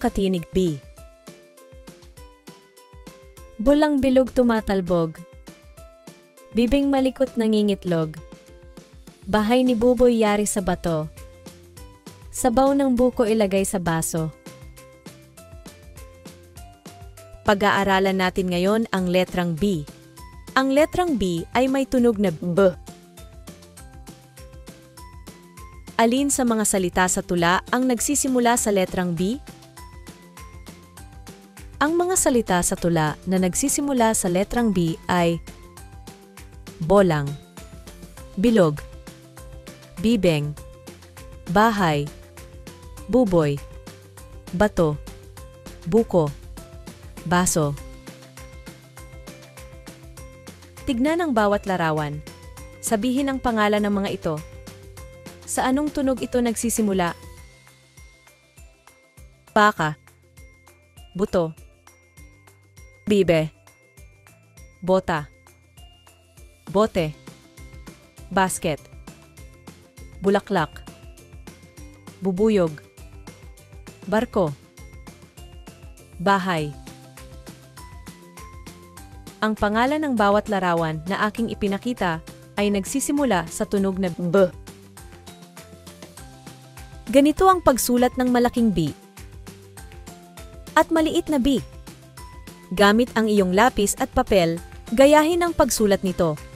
katinig B. Bulang bilog tumatalbog. Bibing malikot nangingitlog. Bahay ni Buboy yari sa bato. Sabaw ng buko ilagay sa baso. Pag-aaralan natin ngayon ang letrang B. Ang letrang B ay may tunog na B. Alin sa mga salita sa tula ang nagsisimula sa letrang B? Ang mga salita sa tula na nagsisimula sa letrang B ay bolang, bilog, bibeng, bahay, buboy, bato, buko, baso. Tignan ang bawat larawan. Sabihin ang pangalan ng mga ito. Sa anong tunog ito nagsisimula? Baka, buto, bibe, bota, bote, basket, bulaklak, bubuyog, barko, bahay. Ang pangalan ng bawat larawan na aking ipinakita ay nagsisimula sa tunog na B. Ganito ang pagsulat ng malaking B at maliit na B. Gamit ang iyong lapis at papel, gayahin ang pagsulat nito.